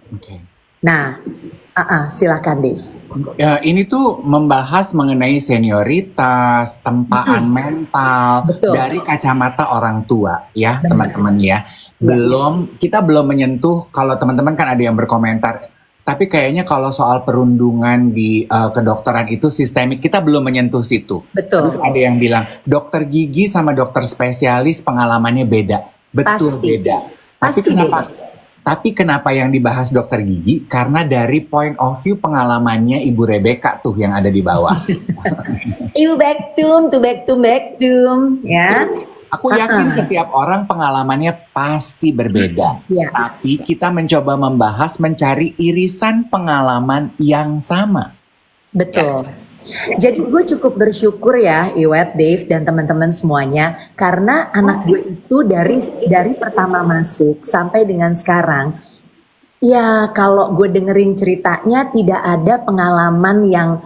Oke. Nah, silakan Dave. Ya, ini tuh membahas mengenai senioritas, tempaan mental Betul. dari kacamata orang tua ya, Benar. teman-teman ya. Kita belum menyentuh, kalau teman-teman kan ada yang berkomentar, tapi kayaknya kalau soal perundungan di kedokteran itu sistemik, kita belum menyentuh situ. Betul. Terus ada yang bilang, dokter gigi sama dokter spesialis pengalamannya beda. Betul, Pasti. beda. Pasti Tapi kenapa yang dibahas dokter gigi? Karena dari point of view pengalamannya Ibu Rebecca tuh yang ada di bawah. Ibu Bektum, ya. Aku yakin setiap orang pengalamannya pasti berbeda. Ya. Tapi kita mencoba membahas, mencari irisan pengalaman yang sama. Betul. Jadi gue cukup bersyukur ya Iwet, Dave, dan teman-teman semuanya. Karena anak gue itu dari pertama masuk sampai dengan sekarang, ya kalau gue dengerin ceritanya tidak ada pengalaman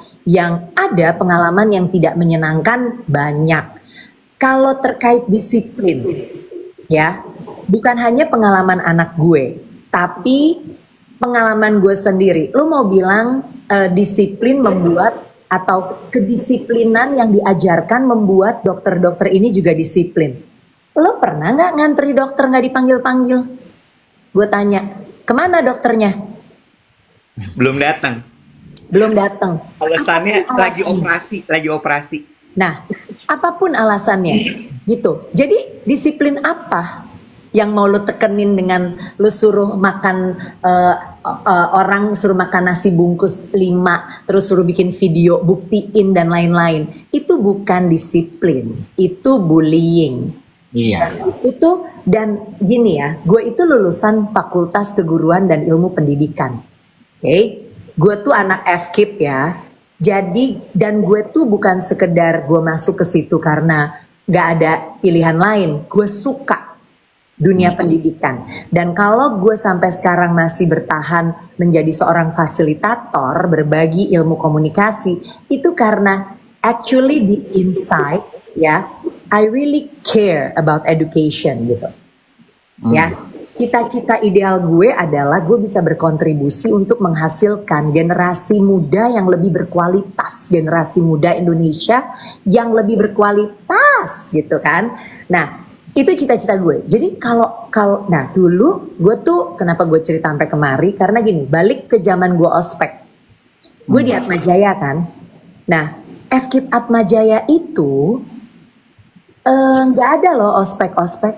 yang tidak menyenangkan banyak. Kalau terkait disiplin, ya bukan hanya pengalaman anak gue, tapi pengalaman gue sendiri. Lo mau bilang disiplin membuat atau kedisiplinan yang diajarkan membuat dokter-dokter ini juga disiplin. Lo pernah nggak ngantri dokter nggak dipanggil-panggil? Gue tanya, kemana dokternya? Belum datang. Belum datang. Alasannya lagi operasi. Nah, apapun alasannya, gitu. Jadi disiplin apa yang mau lo tekenin dengan lo suruh makan orang suruh makan nasi bungkus 5, terus suruh bikin video buktiin dan lain-lain. Itu bukan disiplin, itu bullying. Iya. Dan gini ya, gue itu lulusan Fakultas Keguruan dan Ilmu Pendidikan. Oke, gue tuh anak FKIP ya. Jadi dan gue tuh bukan sekedar gue masuk ke situ karena gak ada pilihan lain. Gue suka dunia pendidikan. Dan kalau gue sampai sekarang masih bertahan menjadi seorang fasilitator berbagi ilmu komunikasi, itu karena actually the inside ya, I really care about education gitu. Ya, cita-cita ideal gue adalah gue bisa berkontribusi untuk menghasilkan generasi muda yang lebih berkualitas, generasi muda Indonesia yang lebih berkualitas gitu kan. Nah, itu cita-cita gue. Jadi nah dulu gue tuh kenapa gue cerita sampai kemari karena gini, balik ke zaman gue ospek. Gue di Atmajaya kan. Nah, FKIP Atmajaya itu nggak ada loh ospek-ospek.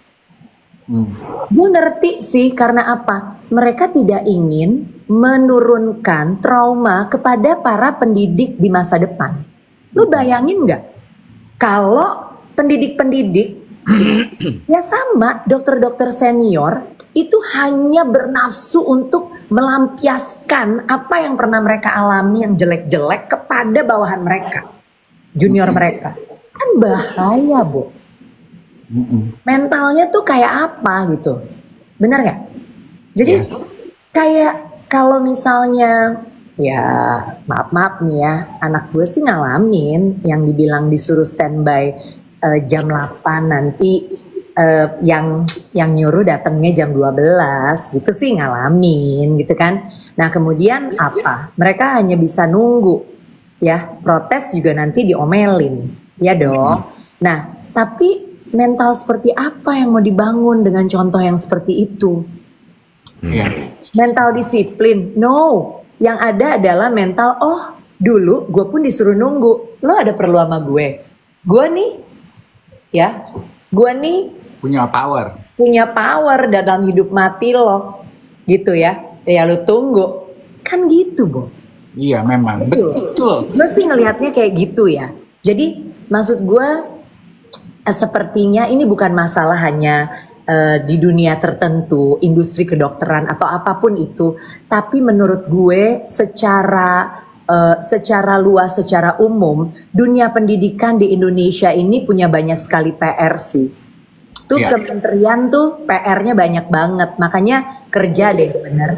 Gue ngerti sih karena apa? Mereka tidak ingin menurunkan trauma kepada para pendidik di masa depan. Lu bayangin nggak? Kalau pendidik-pendidik ya sama, dokter-dokter senior itu hanya bernafsu untuk melampiaskan apa yang pernah mereka alami yang jelek-jelek kepada bawahan mereka, junior mereka. Kan bahaya, Bu. Mentalnya tuh kayak apa gitu. Benar nggak? Jadi kayak kalau misalnya ya maaf nih ya, anak gue sih ngalamin yang dibilang disuruh standby jam 8 nanti yang nyuruh datangnya jam 12 gitu sih ngalamin gitu kan. Nah kemudian apa? Mereka hanya bisa nunggu ya, protes juga nanti diomelin ya dong. Nah tapi mental seperti apa yang mau dibangun dengan contoh yang seperti itu? Mental disiplin? No, yang ada adalah mental dulu gue pun disuruh nunggu, lo ada perlu sama gue nih ya, gue nih punya power dalam hidup mati lo gitu ya lo tunggu kan gitu, Bu. Iya memang betul. Gue sih ngelihatnya kayak gitu ya. Jadi maksud gue sepertinya ini bukan masalah hanya di dunia tertentu, industri kedokteran atau apapun itu, tapi menurut gue secara luas, secara umum, dunia pendidikan di Indonesia ini punya banyak sekali PR sih. Tuh kementerian tuh PR-nya banyak banget, makanya kerja deh bener.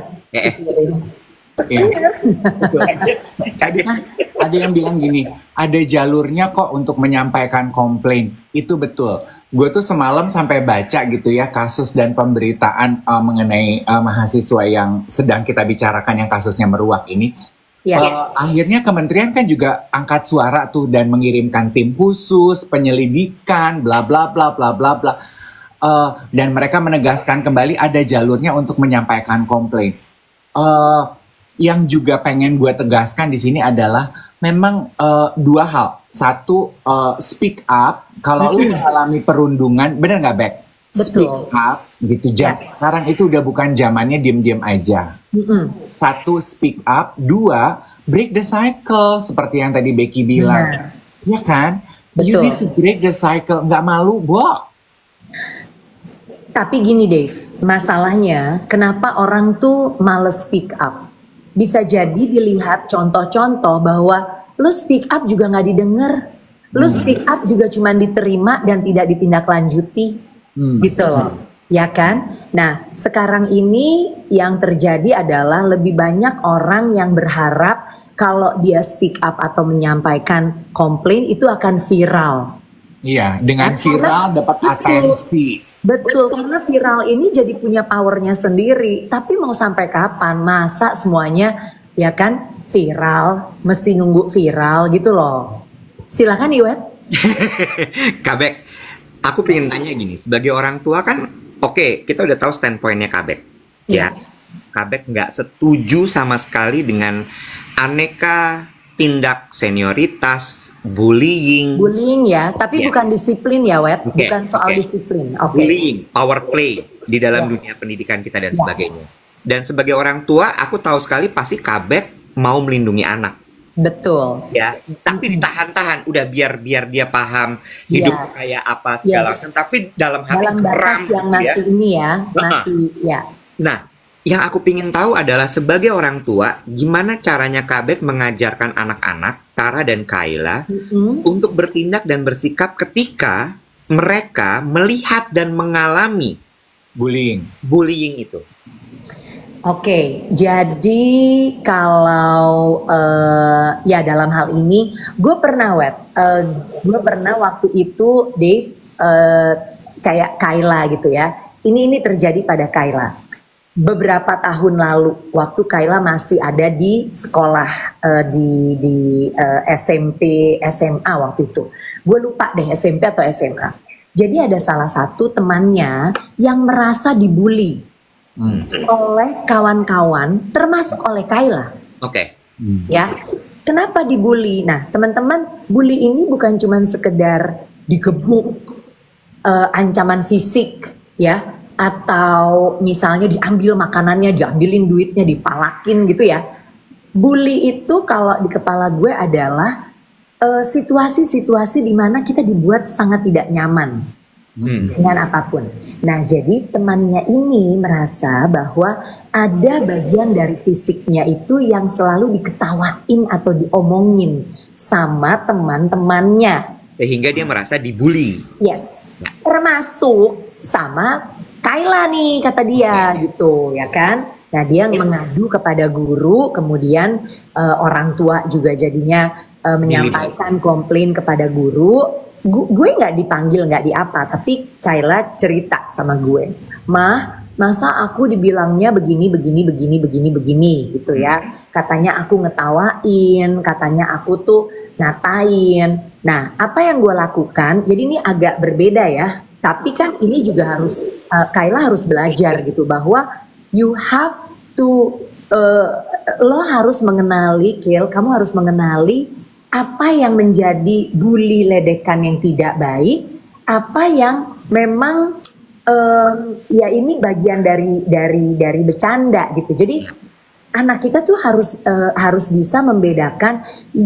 Ada yang bilang gini, ada jalurnya kok untuk menyampaikan komplain, itu betul. Gue tuh semalam sampai baca gitu ya kasus dan pemberitaan mengenai mahasiswa yang sedang kita bicarakan yang kasusnya meruak ini. Ya. Akhirnya kementerian kan juga angkat suara tuh dan mengirimkan tim khusus penyelidikan bla bla bla bla bla bla. Dan mereka menegaskan kembali ada jalurnya untuk menyampaikan komplain. Yang juga pengen gue tegaskan di sini adalah memang dua hal. Satu, speak up. Kalau lu mengalami perundungan, bener nggak, Bek? Speak up, gitu. Sekarang itu udah bukan zamannya diem-diem aja. Satu, speak up. Dua, break the cycle, seperti yang tadi Becky bilang. Ya kan? Betul. You need to break the cycle. Nggak malu, Bo. Tapi gini Dave, masalahnya kenapa orang tuh males speak up? Bisa jadi dilihat contoh-contoh bahwa lu speak up juga nggak didengar, lu speak up juga cuma diterima dan tidak ditindaklanjuti, gitu loh, ya kan? Nah, sekarang ini yang terjadi adalah lebih banyak orang yang berharap kalau dia speak up atau menyampaikan komplain itu akan viral. Iya, dengan viral dapat atensi. Betul, karena viral ini jadi punya powernya sendiri. Tapi mau sampai kapan? Masa semuanya ya kan viral, mesti nunggu viral gitu loh. Silakan Iwet. Kabek, aku pengen tanya gini, sebagai orang tua kan, oke, kita udah tahu standpointnya Kabek. Ya, Kabek nggak setuju sama sekali dengan aneka tindak senioritas, bullying. Bullying ya, tapi bukan disiplin ya, Wet. Bukan soal disiplin. Bullying, power play di dalam dunia pendidikan kita dan sebagainya. Dan sebagai orang tua, aku tahu sekali pasti Kabek mau melindungi anak. Betul. Ya, tapi ditahan-tahan. Udah biar dia paham hidup kayak apa segala macam. Tapi dalam hati dalam batas yang masih ini ya, masih ya. Nah, yang aku pingin tahu adalah sebagai orang tua, gimana caranya Kabek mengajarkan anak-anak, Tara dan Kayla, untuk bertindak dan bersikap ketika mereka melihat dan mengalami bullying itu. Oke, jadi kalau ya dalam hal ini, gue pernah waktu itu Dave kayak Kayla gitu ya. Ini terjadi pada Kayla. Beberapa tahun lalu, waktu Kayla masih ada di sekolah di SMP, SMA waktu itu. Gue lupa deh SMP atau SMA. Jadi ada salah satu temannya yang merasa dibully oleh kawan-kawan, termasuk oleh Kayla. Ya, kenapa dibully? Nah, teman-teman, bully ini bukan cuma sekedar digebuk, ancaman fisik, ya. Atau misalnya diambil makanannya, diambilin duitnya, dipalakin gitu ya. Bully itu kalau di kepala gue adalah situasi-situasi di mana kita dibuat sangat tidak nyaman dengan apapun. Nah, jadi temannya ini merasa bahwa ada bagian dari fisiknya itu yang selalu diketawain atau diomongin sama teman-temannya. Sehingga dia merasa dibully. Yes, termasuk sama Kayla nih kata dia gitu ya kan. Nah dia mengadu kepada guru, kemudian orang tua juga jadinya menyampaikan komplain kepada guru. Gue nggak dipanggil, nggak diapa, tapi Kayla cerita sama gue, "Mah, masa aku dibilangnya begini gitu ya. Katanya aku ngetawain, katanya aku tuh ngatain. Nah apa yang gue lakukan, jadi ini agak berbeda ya. Tapi kan ini juga harus Kayla harus belajar gitu bahwa you have to lo harus mengenali, kamu harus mengenali apa yang menjadi bully ledekan yang tidak baik, apa yang memang ya ini bagian dari bercanda gitu. Jadi anak kita tuh harus bisa membedakan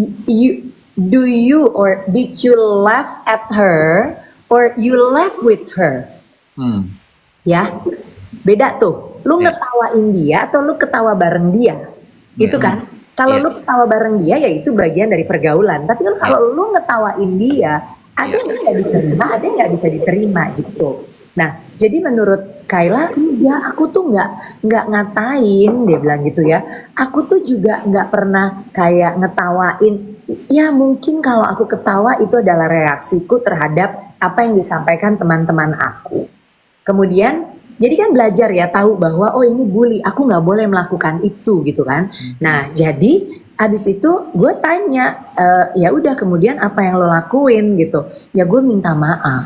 did you laugh at her or you laugh with her. Ya, beda tuh. Lu ngetawain dia atau lu ketawa bareng dia, gitu kan? Kalau lu ketawa bareng dia, ya itu bagian dari pergaulan. Tapi kalau lu ngetawain dia, ada yang bisa diterima, ada yang nggak bisa diterima, gitu. Nah, jadi menurut Kayla, ya aku tuh nggak ngatain, dia bilang gitu ya. Aku tuh juga nggak pernah kayak ngetawain. Ya mungkin kalau aku ketawa itu adalah reaksiku terhadap apa yang disampaikan teman-teman aku. Kemudian jadi kan belajar ya, tahu bahwa oh ini bully, aku nggak boleh melakukan itu gitu kan. Nah jadi abis itu gue tanya, ya udah kemudian apa yang lo lakuin gitu? Ya gue minta maaf,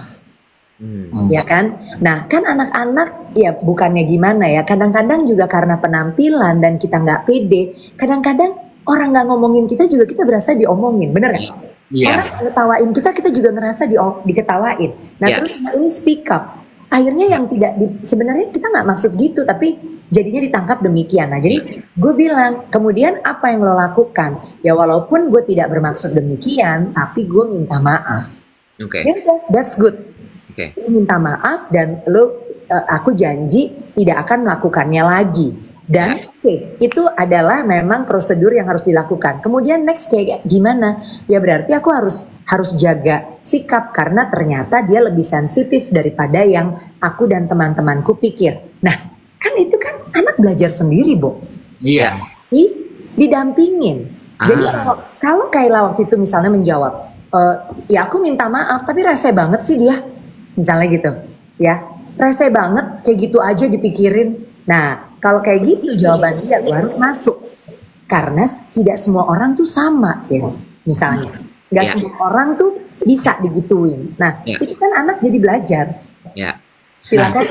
ya kan. Nah kan anak-anak ya bukannya gimana ya, kadang-kadang juga karena penampilan dan kita nggak pede, kadang-kadang orang nggak ngomongin kita juga kita berasa diomongin, bener kan? Orang ngetawain kita, kita juga ngerasa diketawain. Nah terus ini speak up. Akhirnya yang sebenarnya kita nggak maksud gitu, tapi jadinya ditangkap demikian. Nah jadi gue bilang, kemudian apa yang lo lakukan? Ya walaupun gue tidak bermaksud demikian, tapi gue minta maaf. Ya udah, that's good. Lo minta maaf dan aku janji tidak akan melakukannya lagi. Dan itu adalah memang prosedur yang harus dilakukan. Kemudian next kayak gimana? Ya berarti aku harus jaga sikap karena ternyata dia lebih sensitif daripada yang aku dan teman-temanku pikir. Nah, kan itu kan anak belajar sendiri, Bo. Iya. Didampingin. Jadi kalau Kayla waktu itu misalnya menjawab, ya aku minta maaf, tapi rese banget sih dia, misalnya gitu, ya rese banget, kayak gitu aja dipikirin. Nah, kalau kayak gitu jawaban dia gue harus masuk, karena tidak semua orang tuh sama, ya misalnya, nggak semua orang tuh bisa digituin. Nah, itu kan anak jadi belajar. Silakan.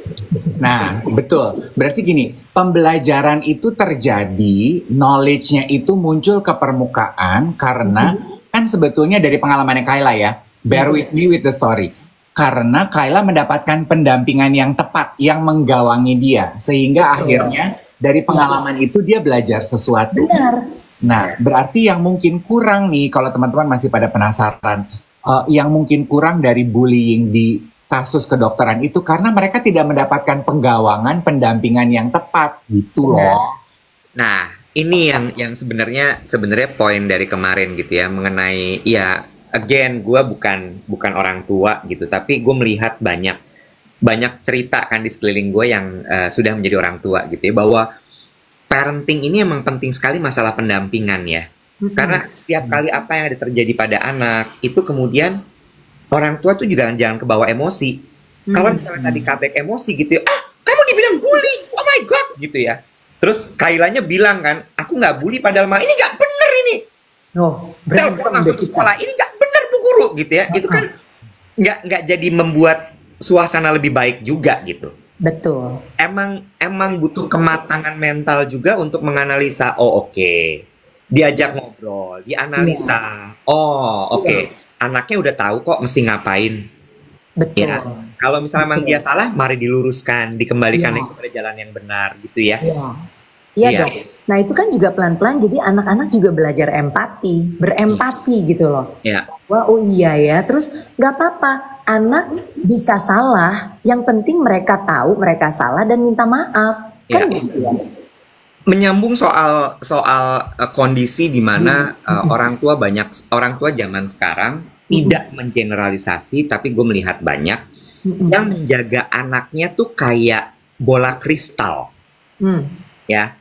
Nah, betul. Berarti gini, pembelajaran itu terjadi, knowledge-nya itu muncul ke permukaan karena kan sebetulnya dari pengalamannya Kayla ya, bear with me with the story. Karena Kayla mendapatkan pendampingan yang tepat, yang menggawangi dia. Sehingga akhirnya dari pengalaman itu dia belajar sesuatu. Benar. Nah, berarti yang mungkin kurang nih, kalau teman-teman masih pada penasaran, yang mungkin kurang dari bullying di kasus kedokteran itu karena mereka tidak mendapatkan penggawangan, pendampingan yang tepat gitu loh. Nah, ini yang sebenarnya poin dari kemarin gitu ya, mengenai ya again gue bukan orang tua gitu, tapi gue melihat banyak cerita kan di sekeliling gue yang sudah menjadi orang tua gitu ya, bahwa parenting ini emang penting sekali masalah pendampingan ya. Karena setiap kali apa yang ada terjadi pada anak itu kemudian orang tua tuh juga jangan kebawa emosi. Kalau misalnya tadi Kabek emosi gitu ya, kamu dibilang bully, oh my god gitu ya. Terus Kaylanya bilang kan, aku nggak bully padahal mah ini nggak bener ini. Telepon masuk sekolah ini nggak bener Bu Guru gitu ya. Itu kan nggak jadi membuat suasana lebih baik juga gitu. Betul. Emang butuh kematangan mental juga untuk menganalisa. Oh oke. Diajak ngobrol, dianalisa. Oh oke. Anaknya udah tahu kok mesti ngapain. Betul. Ya. Kalau misalnya memang dia salah, mari diluruskan, dikembalikan lagi kepada jalan yang benar gitu ya. Iya dong. Nah itu kan juga pelan-pelan jadi anak-anak juga belajar empati, berempati gitu loh. Wah oh iya ya, terus nggak apa-apa, anak bisa salah, yang penting mereka tahu mereka salah dan minta maaf, kan gitu ya. Menyambung soal kondisi di mana orang tua zaman sekarang tidak mengeneralisasi, tapi gue melihat banyak yang menjaga anaknya tuh kayak bola kristal, ya.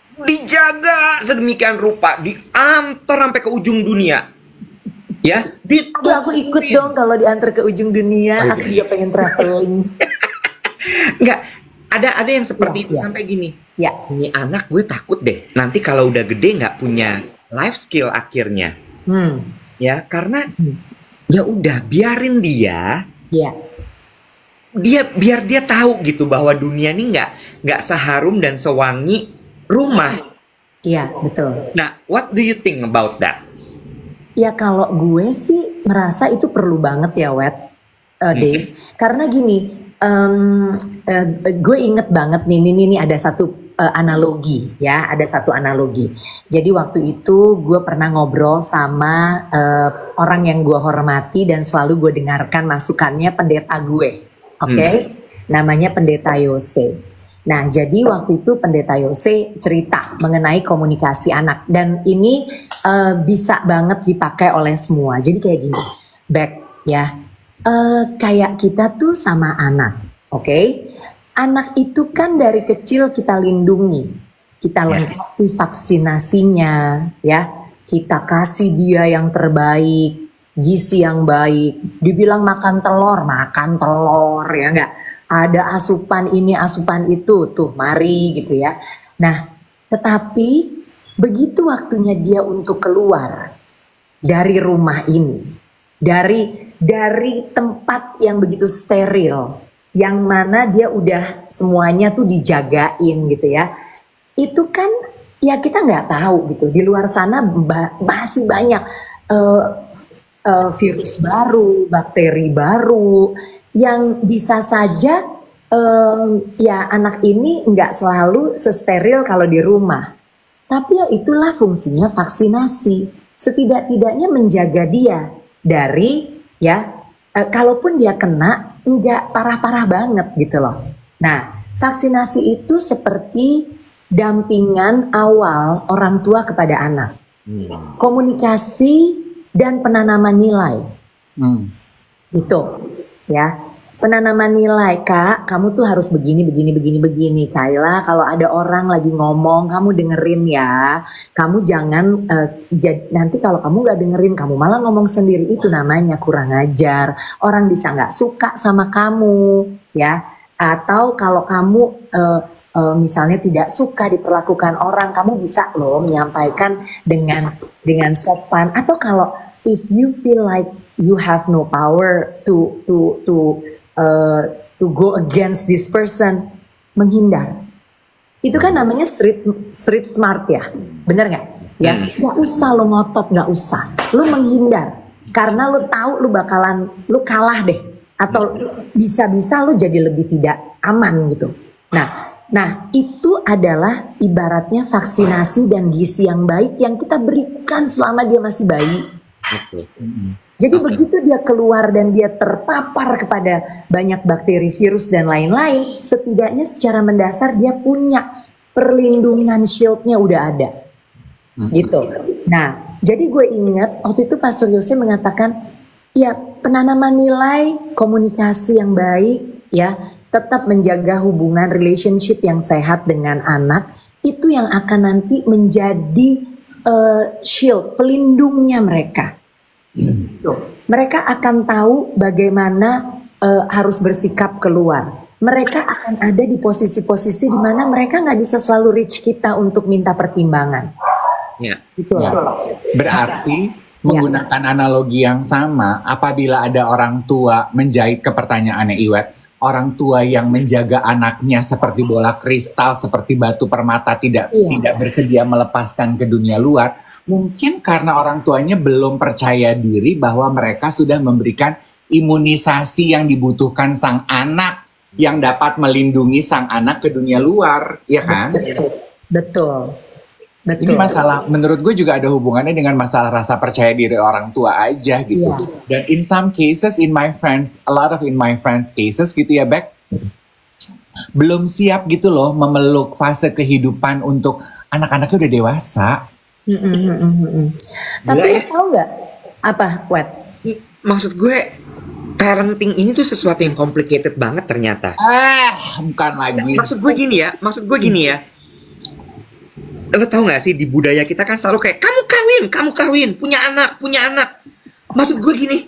Dijaga sedemikian rupa, diantar sampai ke ujung dunia, ya. Aku ikut dong kalau diantar ke ujung dunia. Aku juga pengen traveling. Enggak, ada yang seperti itu sampai gini. Ini anak gue takut deh, nanti kalau udah gede nggak punya life skill akhirnya. Ya karena ya udah biarin dia. Biar dia tahu gitu bahwa dunia ini nggak seharum dan sewangi rumah. Iya, betul. Nah, what do you think about that? Ya kalau gue sih merasa itu perlu banget ya, Dave. Karena gini, gue inget banget nih, ini ada satu analogi ya, ada satu analogi. Jadi waktu itu gue pernah ngobrol sama orang yang gue hormati dan selalu gue dengarkan masukannya, pendeta gue, oke? Namanya Pendeta Yose. Nah, jadi waktu itu Pendeta Yose cerita mengenai komunikasi anak dan ini bisa banget dipakai oleh semua. Jadi kayak gini, ya, kayak kita tuh sama anak, oke? Anak itu kan dari kecil kita lindungi, kita lengkapi vaksinasinya, ya, kita kasih dia yang terbaik, gizi yang baik, dibilang makan telur ya enggak. Ada asupan ini, asupan itu, tuh mari gitu ya. Nah, tetapi begitu waktunya dia untuk keluar dari rumah ini, dari tempat yang begitu steril, yang mana dia udah semuanya tuh dijagain gitu ya. Itu kan ya kita nggak tahu gitu. Di luar sana masih banyak virus baru, bakteri baru yang bisa saja ya anak ini nggak selalu sesteril kalau di rumah. Tapi ya itulah fungsinya vaksinasi. Setidak-tidaknya menjaga dia dari ya kalaupun dia kena nggak parah-parah banget gitu loh. Nah, vaksinasi itu seperti dampingan awal orang tua kepada anak. Komunikasi dan penanaman nilai. Gitu ya. Penanaman nilai, Kak, kamu tuh harus begini. Kayla, kalau ada orang lagi ngomong, kamu dengerin ya. Kamu jangan, nanti kalau kamu gak dengerin, kamu malah ngomong sendiri. Itu namanya kurang ajar. Orang bisa gak suka sama kamu, ya. Atau kalau kamu misalnya tidak suka diperlakukan orang, kamu bisa loh menyampaikan dengan sopan. Atau kalau if you feel like you have no power to go against this person, menghindar. Itu kan namanya street smart ya, bener nggak? Ya, nggak usah lo ngotot, nggak usah. Lo menghindar, karena lo tahu lo kalah deh, atau bisa-bisa lo jadi lebih tidak aman gitu. Nah itu adalah ibaratnya vaksinasi dan gizi yang baik yang kita berikan selama dia masih bayi. Jadi begitu dia keluar dan dia terpapar kepada banyak bakteri, virus dan lain-lain, setidaknya secara mendasar dia punya perlindungan, shieldnya udah ada, gitu. Nah, jadi gue ingat waktu itu Pastor Yose mengatakan, ya penanaman nilai, komunikasi yang baik, ya tetap menjaga hubungan relationship yang sehat dengan anak, itu yang akan nanti menjadi shield, pelindungnya mereka. Mereka akan tahu bagaimana harus bersikap keluar. Mereka akan ada di posisi-posisi di mana mereka nggak bisa selalu reach kita untuk minta pertimbangan. Ya. Gitu ya. Berarti menggunakan analogi yang sama, apabila ada orang tua menjahit ke pertanyaannya Iwet, orang tua yang menjaga anaknya seperti bola kristal, seperti batu permata, tidak bersedia melepaskan ke dunia luar. Mungkin karena orang tuanya belum percaya diri bahwa mereka sudah memberikan imunisasi yang dibutuhkan sang anak yang dapat melindungi sang anak ke dunia luar, ya kan? Betul. Ini masalah, menurut gue juga ada hubungannya dengan masalah rasa percaya diri orang tua aja gitu. Dan in some cases, a lot of in my friends cases gitu ya, Beck, belum siap gitu loh memeluk fase kehidupan untuk anak-anaknya udah dewasa. Tapi tahu nggak apa, Wet? Maksud gue parenting ini tuh sesuatu yang complicated banget ternyata. Bukan lagi. Maksud gue gini ya. Lo tau nggak sih di budaya kita kan selalu kayak kamu kawin, punya anak. Maksud gue gini,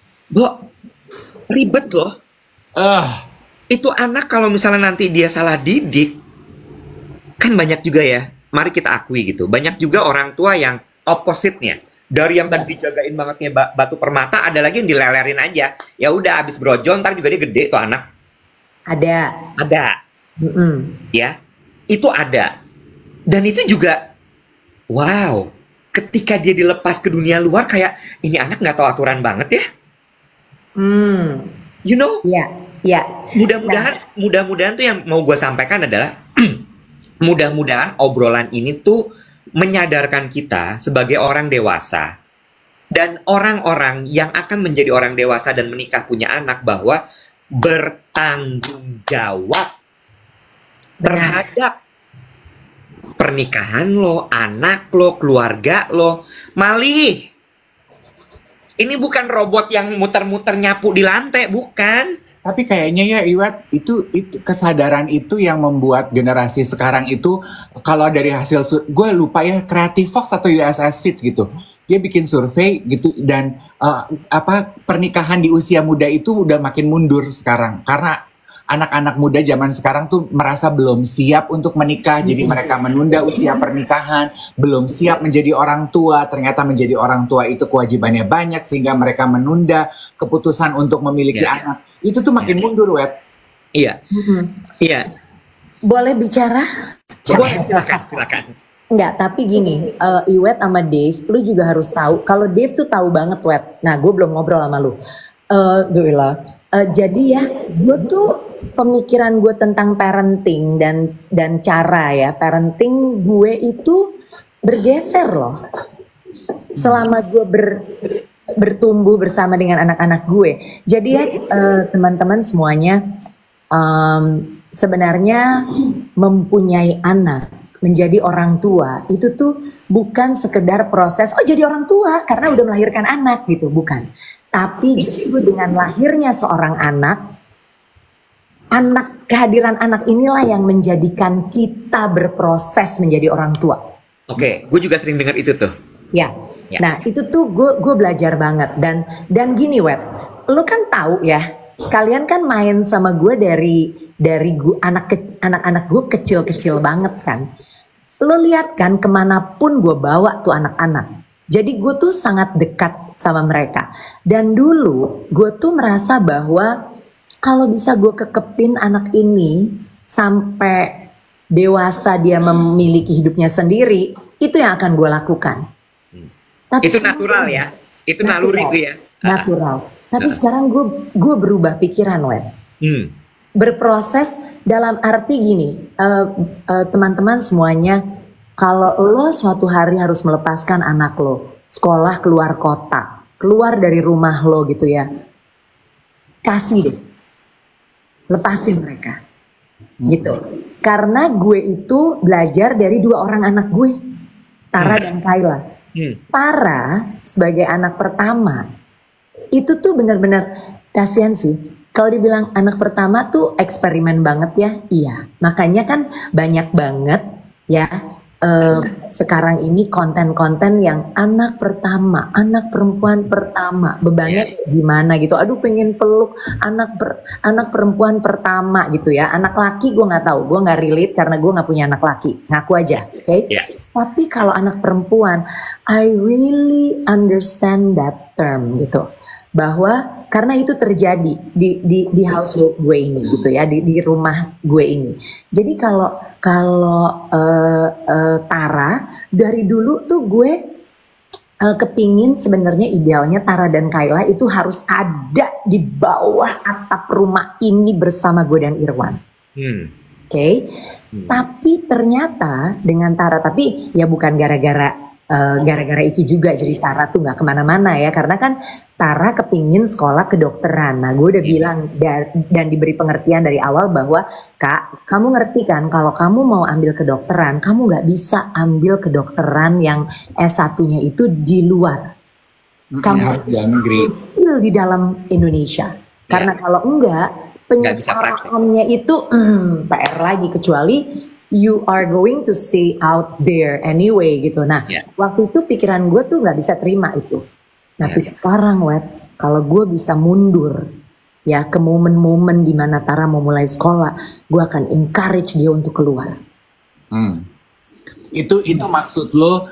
ribet loh. Itu anak kalau misalnya nanti dia salah didik, kan banyak juga ya. Mari kita akui gitu. Banyak juga orang tua yang opposite-nya. Dari yang tadi dijagain bangetnya batu permata, ada lagi yang dilelerin aja. Ya udah abis brojol, ntar juga dia gede tuh anak. Ada. Ya, itu ada. Dan itu juga, wow, ketika dia dilepas ke dunia luar, kayak ini anak nggak tahu aturan banget ya. You know? Iya. Mudah-mudahan tuh yang mau gue sampaikan adalah mudah-mudahan obrolan ini tuh menyadarkan kita sebagai orang dewasa dan orang-orang yang akan menjadi orang dewasa dan menikah punya anak bahwa bertanggung jawab terhadap pernikahan lo, anak lo, keluarga lo. Malih, ini bukan robot yang muter-muter nyapu di lantai, bukan. Tapi kayaknya ya Iwat, itu kesadaran itu yang membuat generasi sekarang itu, kalau dari hasil, gue lupa ya, Creative Fox atau USS Fits gitu, dia bikin survei gitu, dan pernikahan di usia muda itu udah makin mundur sekarang karena anak-anak muda zaman sekarang tuh merasa belum siap untuk menikah, jadi mereka menunda usia pernikahan, belum siap menjadi orang tua. Ternyata menjadi orang tua itu kewajibannya banyak sehingga mereka menunda keputusan untuk memiliki anak. Itu tuh makin mundur, Web. Iya. Iya. Boleh bicara? Boleh, silakan. Enggak, tapi gini, Iwet sama Dave, lu juga harus tahu. Kalau Dave tuh tahu banget, Wet. Nah, gue belum ngobrol sama lu. Jadi ya, gue tuh pemikiran gue tentang parenting dan cara ya parenting gue itu bergeser loh. Selama gue bertumbuh bersama dengan anak-anak gue. Jadi ya teman-teman semuanya, sebenarnya mempunyai anak, menjadi orang tua itu tuh bukan sekedar proses jadi orang tua karena udah melahirkan anak gitu, bukan. Tapi justru dengan lahirnya seorang anak, kehadiran anak inilah yang menjadikan kita berproses menjadi orang tua. Oke, gue juga sering dengar itu tuh. Ya. Nah itu tuh gue belajar banget dan gini, Web, lo kan tahu ya, kalian kan main sama gue dari anak-anak gue kecil-kecil banget kan. Lo lihat kan kemanapun gue bawa tuh anak-anak. Jadi gue tuh sangat dekat sama mereka. Dan dulu gue tuh merasa bahwa kalau bisa gue kekepin anak ini sampai dewasa dia memiliki hidupnya sendiri, itu yang akan gue lakukan. Tapi itu natural ya? Itu naluri itu ya? Natural. Tapi sekarang gue berubah pikiran, Web. Berproses dalam arti gini, teman-teman semuanya, kalau lo suatu hari harus melepaskan anak lo, sekolah keluar kota, keluar dari rumah lo gitu ya, kasih deh, lepasin mereka, gitu. Karena gue itu belajar dari dua orang anak gue, Tara dan Kayla. Tara sebagai anak pertama, itu tuh benar-benar kasihan sih. Kalau dibilang anak pertama tuh eksperimen banget ya, iya. Makanya kan banyak banget ya sekarang ini konten-konten yang anak pertama, anak perempuan pertama, bebannya gimana gitu. Aduh pengen peluk anak perempuan pertama gitu ya. Anak laki gue nggak tahu, gue nggak relate karena gue nggak punya anak laki, ngaku aja, oke? Tapi kalau anak perempuan, I really understand that term gitu. Bahwa karena itu terjadi di household gue ini gitu ya, di rumah gue ini. Jadi kalau Tara dari dulu tuh gue kepingin sebenarnya idealnya Tara dan Kayla itu harus ada di bawah atap rumah ini bersama gue dan Irwan. Oke. Tapi ternyata dengan Tara, tapi ya bukan gara-gara itu juga jadi Tara tuh nggak kemana-mana ya, karena kan Tara kepingin sekolah kedokteran. Nah gue udah bilang dan diberi pengertian dari awal bahwa Kak, kamu ngerti kan kalau kamu mau ambil kedokteran, kamu nggak bisa ambil kedokteran yang S1-nya itu di luar. Kamu ambil di dalam Indonesia. Karena kalau enggak, penyelenggaranya itu PR lagi, kecuali you are going to stay out there anyway gitu. Nah waktu itu pikiran gue tuh nggak bisa terima itu. Tapi sekarang, Web, kalau gue bisa mundur ya ke momen-momen di mana Tara mau mulai sekolah, gue akan encourage dia untuk keluar. Itu maksud lo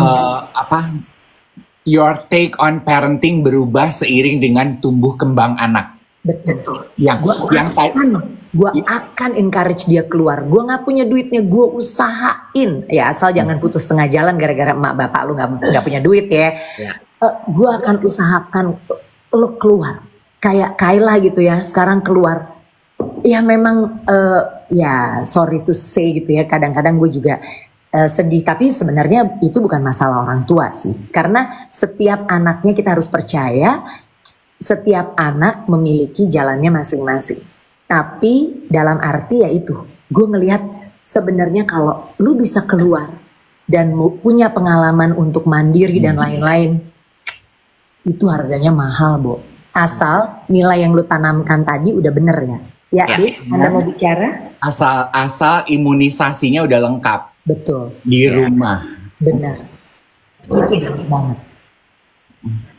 your take on parenting berubah seiring dengan tumbuh kembang anak. Betul. Gue akan encourage dia keluar. Gue nggak punya duitnya, gue usahain. Ya asal jangan putus tengah jalan gara-gara emak bapak lu nggak punya duit ya. Gue akan usahakan lo keluar. Kayak Kayla gitu ya, sekarang keluar. Ya memang ya sorry to say gitu ya, kadang-kadang gue juga sedih. Tapi sebenarnya itu bukan masalah orang tua sih. Karena setiap anaknya kita harus percaya, setiap anak memiliki jalannya masing-masing. Tapi dalam arti ya itu, gue ngelihat sebenarnya kalau lu bisa keluar dan punya pengalaman untuk mandiri dan lain-lain, itu harganya mahal, Bo. Asal nilai yang lu tanamkan tadi udah bener ya. Ya, Anda mau bicara? Asal imunisasinya udah lengkap. Betul. Di rumah. Benar. Itu benar banget.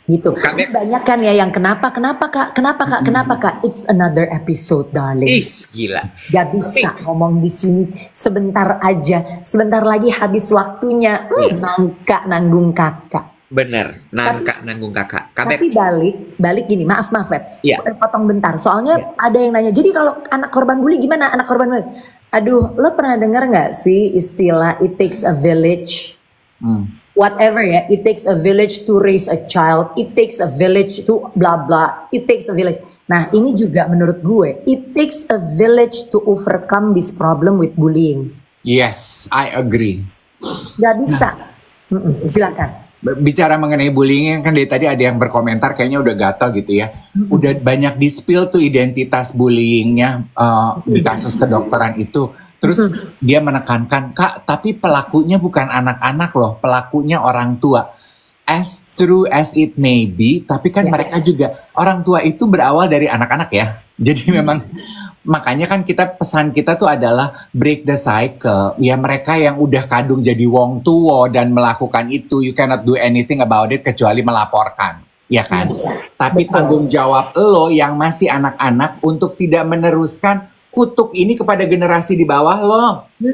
Gitu. Kabek. Banyak kan ya yang kenapa kak, it's another episode darling. Gila. Gak bisa ngomong di sini sebentar aja, sebentar lagi habis waktunya. Nangka nanggung kakak. Bener, nanggung kakak. Kabek. Tapi balik gini, maaf Web. Iya. Potong bentar. Soalnya ada yang nanya, jadi kalau anak korban bully gimana? Anak korban bully? Aduh, lo pernah dengar nggak sih istilah it takes a village? Whatever ya, it takes a village to raise a child, it takes a village to blah blah, it takes a village. Nah ini juga menurut gue, it takes a village to overcome this problem with bullying. Yes, I agree. Gak bisa. Silakan. Bicara mengenai bullying kan dari tadi ada yang berkomentar kayaknya udah gatal gitu ya. Udah banyak di-spill tuh identitas bullyingnya di kasus kedokteran itu. Terus dia menekankan, Kak, tapi pelakunya bukan anak-anak loh, pelakunya orang tua. As true as it may be, tapi kan mereka juga, orang tua itu berawal dari anak-anak ya. Jadi memang, makanya kan pesan kita tuh adalah break the cycle. Ya mereka yang udah kadung jadi wong tuwo dan melakukan itu, you cannot do anything about it kecuali melaporkan. Ya kan? Tapi tanggung jawab lo yang masih anak-anak untuk tidak meneruskan kutuk ini kepada generasi di bawah lo.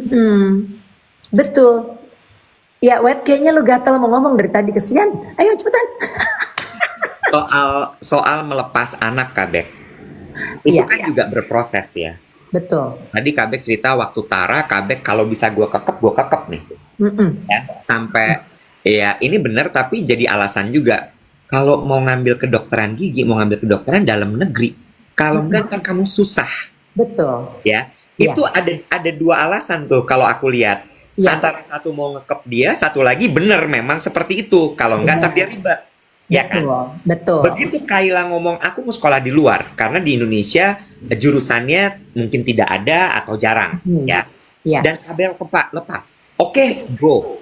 Betul. Ya Wet, kayaknya lo gatel mau ngomong dari tadi, kesian. Ayo cepetan. soal melepas anak Kabek. Itu kan juga berproses ya. Betul. Tadi Kabek cerita waktu Tara, Kabek kalau bisa gue kekep nih. Ya, sampai ya ini benar tapi jadi alasan juga. Kalau mau ngambil kedokteran gigi, mau ngambil kedokteran dalam negeri. Kalau enggak kan kamu susah. Betul. Ya, itu ada dua alasan tuh kalau aku lihat. Antara satu mau ngekep dia, satu lagi bener memang seperti itu. Kalau enggak tak dia ribet. Ya kan? Betul. Begitu Kayla ngomong aku mau sekolah di luar karena di Indonesia jurusannya mungkin tidak ada atau jarang, ya. Dan Kabel lepas. Oke, bro.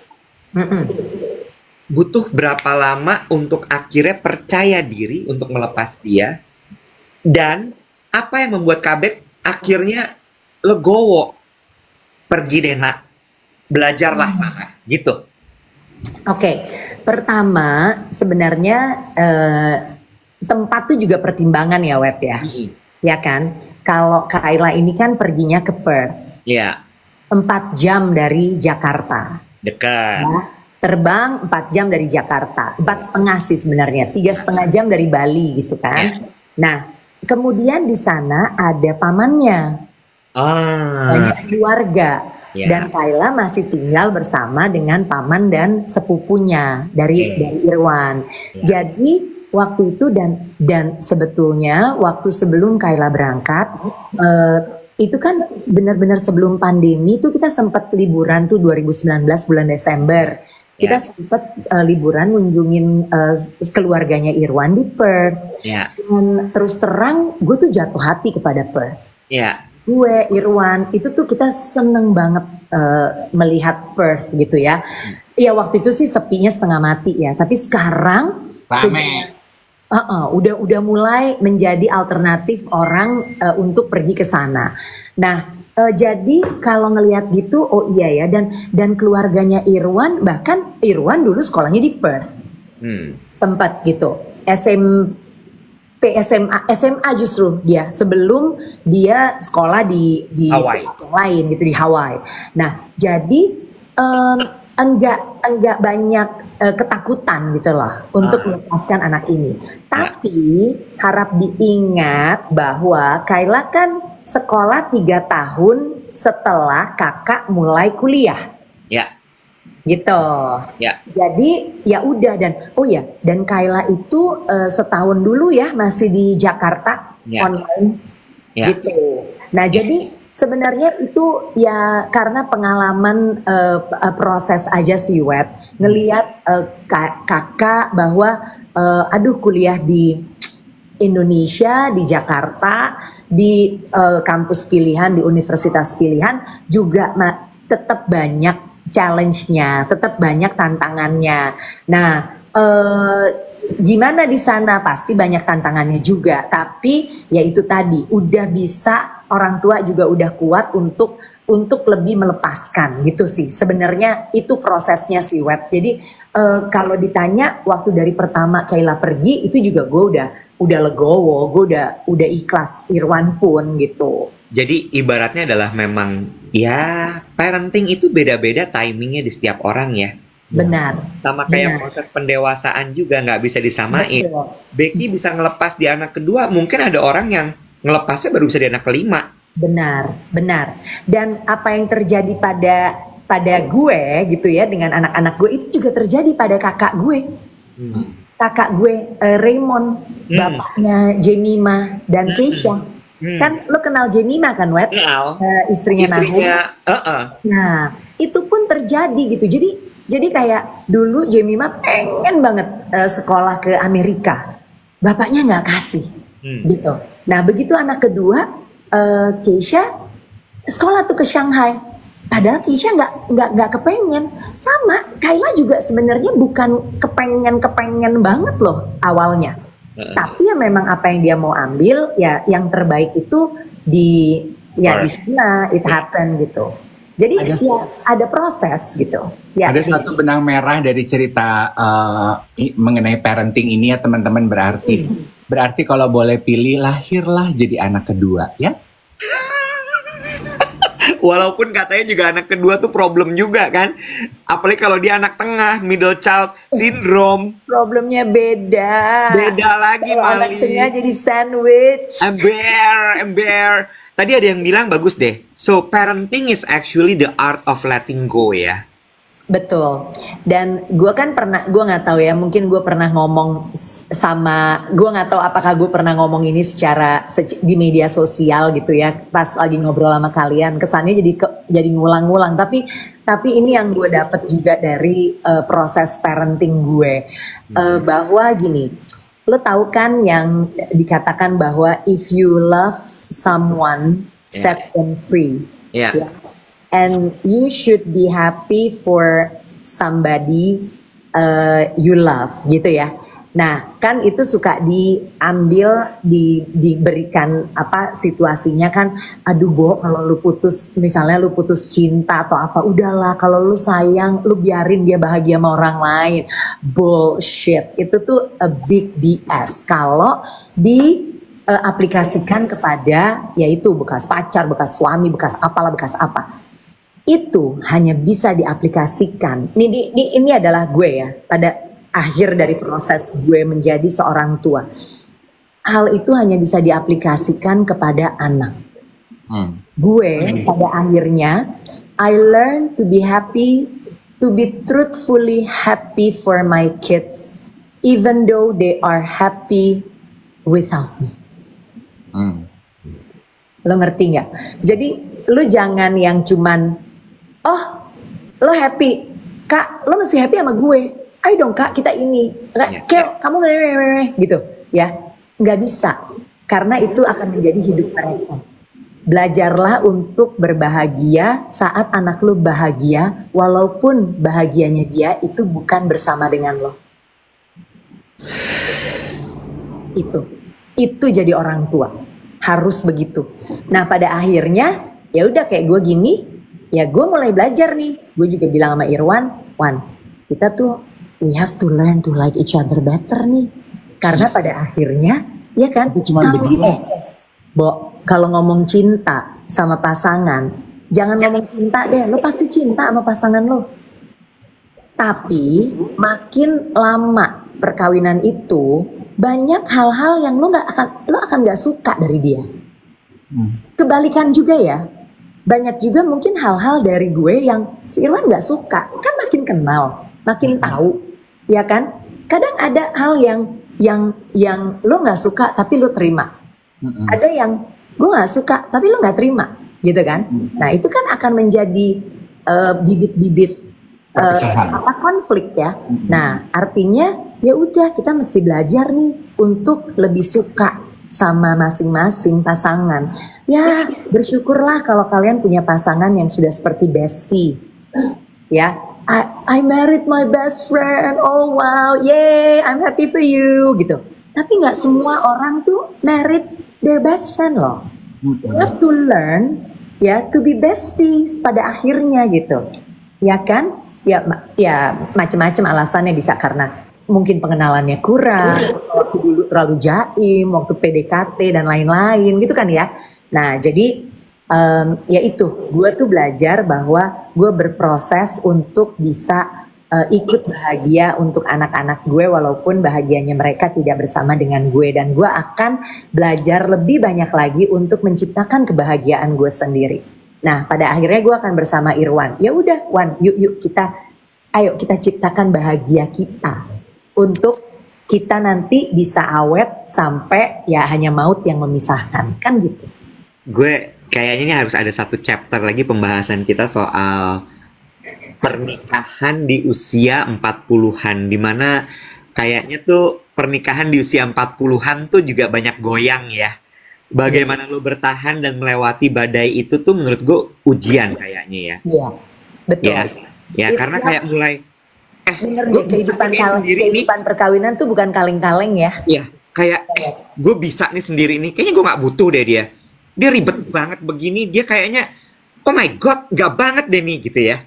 Butuh berapa lama untuk akhirnya percaya diri untuk melepas dia? Dan apa yang membuat Kabek akhirnya legowo, pergi deh nak, belajarlah sana, gitu. Oke, pertama sebenarnya tempat tuh juga pertimbangan ya Web ya, ya kan? Kalau Kayla ini kan perginya ke Perth, 4 jam dari Jakarta, dekat. Ya, terbang 4 jam dari Jakarta, 4,5 sih sebenarnya, 3,5 jam dari Bali gitu kan. Nah, kemudian di sana ada pamannya, banyak keluarga, dan Kayla masih tinggal bersama dengan paman dan sepupunya dari Irwan. Jadi waktu itu dan sebetulnya waktu sebelum Kayla berangkat, itu kan benar-benar sebelum pandemi itu kita sempat liburan tuh 2019 bulan Desember. Kita sempat liburan ngunjungin keluarganya Irwan di Perth. Dan terus terang gue tuh jatuh hati kepada Perth. Gue, Irwan, itu tuh kita seneng banget melihat Perth gitu ya. Ya waktu itu sih sepinya setengah mati ya. Tapi sekarang udah mulai menjadi alternatif orang untuk pergi ke sana. Nah, jadi kalau ngelihat gitu, oh iya ya, dan keluarganya Irwan, bahkan Irwan dulu sekolahnya di Perth, tempat gitu, SMA justru dia sebelum dia sekolah di Hawaii. Yang lain gitu di Hawaii. Nah jadi enggak banyak ketakutan gitu loh untuk melepaskan anak ini. Tapi harap diingat bahwa Kayla kan sekolah 3 tahun setelah kakak mulai kuliah. Gitu. Jadi ya udah dan Kayla itu setahun dulu ya masih di Jakarta online. Gitu. Nah, jadi sebenarnya itu ya karena pengalaman proses aja sih Web. Ngelihat kakak bahwa aduh kuliah di Indonesia, di Jakarta, di kampus pilihan, di universitas pilihan juga tetap banyak challenge-nya, tetap banyak tantangannya. Nah, gimana di sana? Pasti banyak tantangannya juga. Tapi ya itu tadi, udah bisa orang tua juga udah kuat untuk untuk lebih melepaskan gitu sih. Sebenarnya itu prosesnya sih Web. Jadi kalau ditanya waktu dari pertama Kayla pergi itu juga gue udah legowo, gue udah ikhlas, Irwan pun gitu. Jadi ibaratnya adalah memang ya parenting itu beda-beda timingnya di setiap orang ya. Benar. Sama kayak proses pendewasaan juga nggak bisa disamain. Betul. Becky bisa ngelepas di anak kedua, mungkin ada orang yang ngelepasnya baru bisa di anak kelima. Benar, benar. Dan apa yang terjadi pada gue gitu ya dengan anak-anak gue itu juga terjadi pada kakak gue. Kakak gue Raymond, bapaknya Jemima dan Keisha. Kan lo kenal Jemima kan, Web? Kenal. Istrinya Nahum. Nah, itu pun terjadi gitu. Jadi kayak dulu Jemima pengen banget sekolah ke Amerika. Bapaknya nggak kasih gitu. Nah, begitu anak kedua Keisha sekolah tuh ke Shanghai. Padahal Keisha nggak kepengen. Sama Kayla juga sebenarnya bukan kepengen banget loh awalnya. Tapi ya memang apa yang dia mau ambil ya yang terbaik itu di sana it happen gitu. Jadi ada proses gitu. Ya. Ada satu benang merah dari cerita mengenai parenting ini ya teman-teman, berarti kalau boleh pilih lahirlah jadi anak kedua ya. Walaupun katanya juga anak kedua tuh problem juga kan. Apalagi kalau dia anak tengah, middle child syndrome. Problemnya beda. Beda lagi Mali. Anak tengah jadi sandwich. Ember. Tadi ada yang bilang bagus deh. So parenting is actually the art of letting go ya. Betul. Dan gue kan gue nggak tahu ya, mungkin gue pernah ngomong gue nggak tahu apakah gue pernah ngomong ini di media sosial gitu ya, pas lagi ngobrol sama kalian, kesannya jadi ngulang-ngulang. Tapi ini yang gue dapet juga dari proses parenting gue, bahwa gini, lo tahu kan yang dikatakan bahwa if you love someone, set them free. Yeah. Ya. And you should be happy for somebody you love gitu ya. Nah kan itu suka diambil, diberikan apa situasinya kan. Aduh Bo, kalau lu putus, misalnya lu putus cinta atau apa, udahlah kalau lu sayang, lu biarin dia bahagia sama orang lain. Bullshit, itu tuh a big BS kalau aplikasikan kepada yaitu bekas pacar, bekas suami, bekas apalah, bekas apa. Itu hanya bisa diaplikasikan. Ini adalah gue ya, pada akhir dari proses gue menjadi seorang tua. Hal itu hanya bisa diaplikasikan kepada anak. Gue pada akhirnya, I learn to be happy, to be truthfully happy for my kids, even though they are happy without me. Lo ngerti nggak? Jadi lo jangan yang cuman oh, lo happy, Kak, lo masih happy sama gue. Ayo dong Kak, kita ini. Kayak kamu gitu, ya. Nggak bisa, karena itu akan menjadi hidup mereka. Belajarlah untuk berbahagia saat anak lo bahagia, walaupun bahagianya dia itu bukan bersama dengan lo. Itu jadi orang tua. Harus begitu. Nah, pada akhirnya, ya udah kayak gue gini, ya gue mulai belajar nih. Gue juga bilang sama Irwan, Wan, kita tuh we have to learn to like each other better nih. Karena pada akhirnya, ya kan, Bo, kalau ngomong cinta sama pasangan, jangan ngomong cinta deh, lo pasti cinta sama pasangan lo. Tapi makin lama perkawinan itu, banyak hal-hal yang lo akan nggak suka dari dia. Kebalikan juga ya. Banyak juga mungkin hal-hal dari gue yang si Irwan gak suka. Kan makin kenal, makin tahu, ya kan? Kadang ada hal yang lo gak suka tapi lo terima. Ada yang gue gak suka tapi lo gak terima, gitu kan? Nah itu kan akan menjadi bibit-bibit konflik ya. Nah artinya ya udah kita mesti belajar nih untuk lebih suka sama masing-masing pasangan. Ya, bersyukurlah kalau kalian punya pasangan yang sudah seperti bestie. Ya, I married my best friend. Oh wow, yay, I'm happy for you gitu. Tapi nggak semua orang tuh married their best friend loh. You have to learn ya to be besties pada akhirnya gitu, ya kan? Ya macam-macam alasannya, bisa karena mungkin pengenalannya kurang, waktu dulu terlalu jaim, waktu PDKT dan lain-lain gitu kan ya. Nah jadi ya itu, gue tuh belajar bahwa gue berproses untuk bisa ikut bahagia untuk anak-anak gue, walaupun bahagianya mereka tidak bersama dengan gue, dan gue akan belajar lebih banyak lagi untuk menciptakan kebahagiaan gue sendiri. Nah pada akhirnya gue akan bersama Irwan, ya udah Wan, yuk ayo kita ciptakan bahagia kita untuk kita nanti bisa awet sampai ya hanya maut yang memisahkan, kan gitu. Gue kayaknya ini harus ada satu chapter lagi pembahasan kita soal pernikahan di usia 40-an, dimana kayaknya tuh pernikahan di usia 40-an tuh juga banyak goyang ya. Bagaimana lo bertahan dan melewati badai itu tuh menurut gue ujian kayaknya ya. Iya, betul. Ya karena kayak mulai bener deh, kehidupan perkawinan tuh bukan kaleng-kaleng ya. Iya, kayak gue bisa nih sendiri nih, kayaknya gue nggak butuh deh dia. Dia ribet banget begini, dia kayaknya oh my god, nggak banget deh nih gitu ya.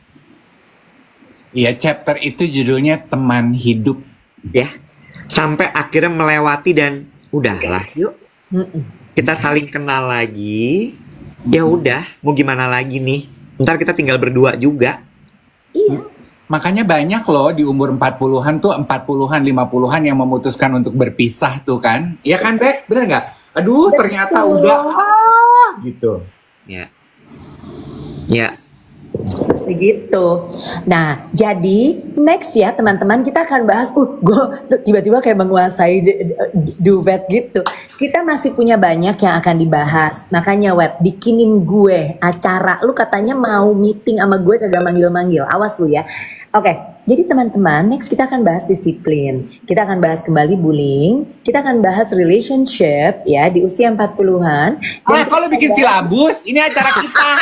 Iya, chapter itu judulnya teman hidup. Ya, sampai akhirnya melewati dan udahlah, yuk kita saling kenal lagi. Ya udah, mau gimana lagi nih? Ntar kita tinggal berdua juga. Iya. Makanya banyak loh di umur 40-an tuh, 40-an, 50-an yang memutuskan untuk berpisah tuh kan. Iya kan, Bek? Bener nggak? Aduh, ternyata udah gitu. Ya. Ya. Begitu. Nah, jadi next ya teman-teman, kita akan bahas. Gue tiba-tiba kayak menguasai duet gitu. Kita masih punya banyak yang akan dibahas. Makanya Wet, bikinin gue acara. Lu katanya mau meeting sama gue, kagak manggil-manggil. Awas lu ya. Oke, jadi teman-teman, next kita akan bahas disiplin. Kita akan bahas kembali bullying. Kita akan bahas relationship ya di usia 40-an. Kalau bikin silabus, ini acara kita.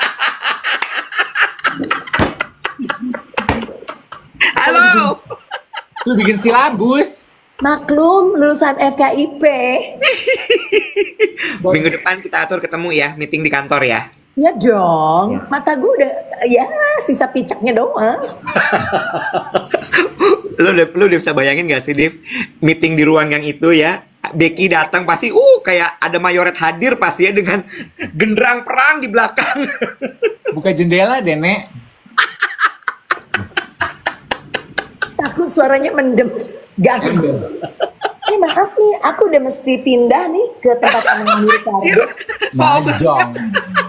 Halo. Lu bikin silabus. Maklum, lulusan FKIP. Minggu depan kita atur ketemu ya, meeting di kantor ya. Ya dong, mata gue udah ya sisa picaknya doang. Lu udah bisa bayangin gak sih, Div? Meeting di ruang yang itu ya, Becky datang pasti kayak ada mayoret hadir pasti ya, dengan genderang perang di belakang. Buka jendela deh, Nek. Takut suaranya mendem, ganggu. Maaf nih, aku udah mesti pindah nih ke tempat yang mengambil kargo. Mahjong.